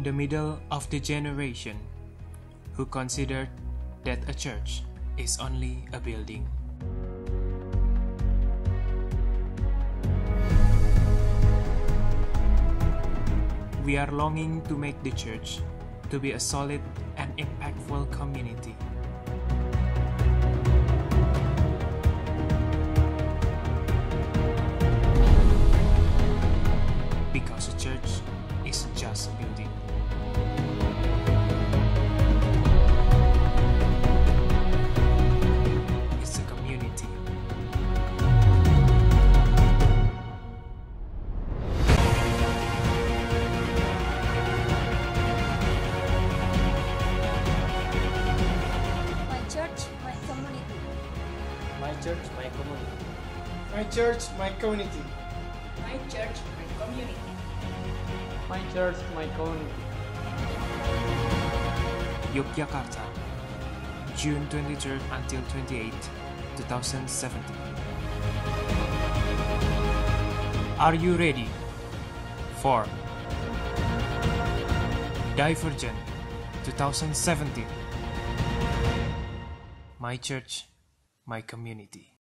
the middle of the generation who considered that a church is only a building. We are longing to make the church to be a solid and impactful community. Because a church isn't just a building. It's a community. My church, my community. My church, my community. My church, my community. My church, my community. My church, my community. Yogyakarta, June 23rd until 28th, 2017. Are you ready for Divergent 2017? My church, my community.